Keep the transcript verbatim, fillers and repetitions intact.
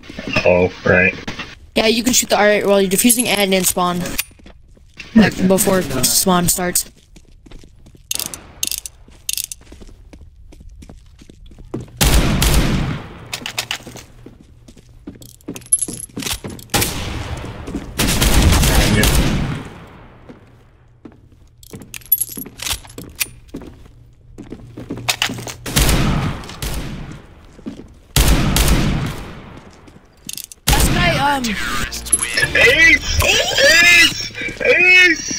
Oh, right. Yeah, you can shoot the R eight while you're defusing and in spawn. Like, before spawn starts. Um, Ace! Ace! Ace!